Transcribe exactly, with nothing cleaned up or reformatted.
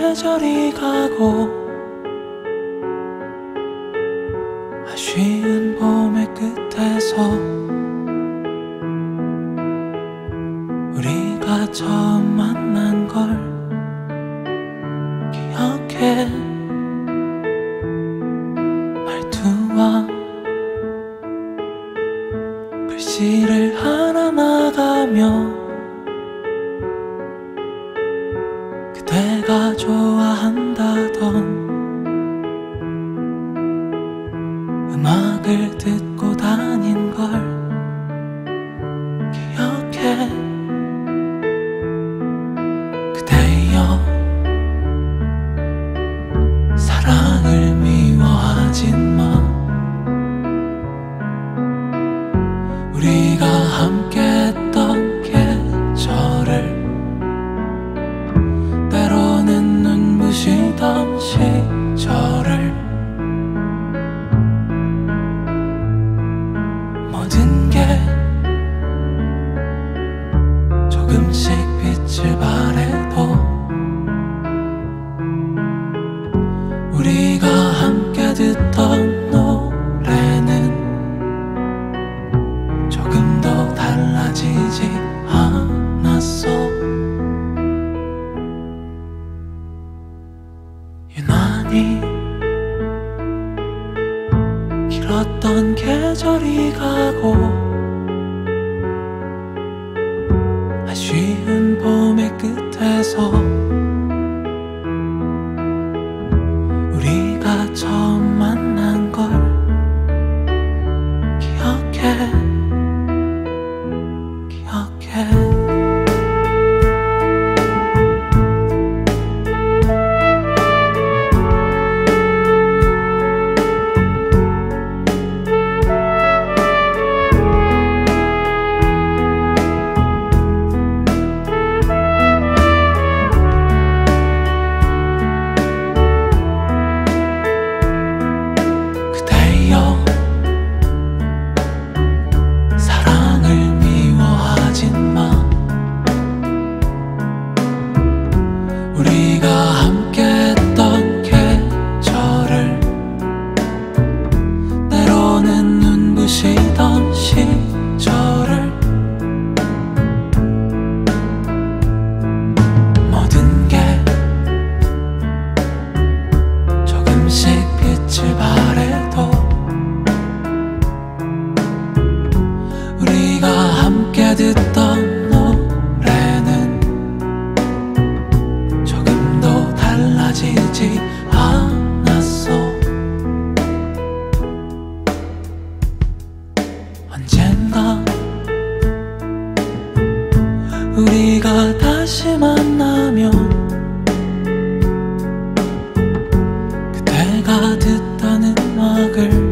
계절이 가고 아쉬운 봄의 끝에서 우리가 처음 만난 걸 기억해. 말투와 글씨를 하나 나가며 그대가 좋아한다던 음악을 듣고 다닌 걸 기억해. 그대여 사랑을 미워하진 마. 우리가 함께했던 계절을 때로는 눈부시던 시절을 모든 게 조금씩 빛을 발해도 우리가 함께 듣던 노래는 조금도 달라지지 않았어. 유난히 길었던 계절이 가고 아쉬운 봄의 끝에서 우리가 처음 만난 걸 기억해. 기억해. 우리가 함께했던 계절을 때로는 눈부시던 시절을 모든 게 조금씩 빛을 발해도 우리가 함께 듣던 달라지지 않았어. 언젠가 우리가 다시 만나면 그대가 듣던 음악을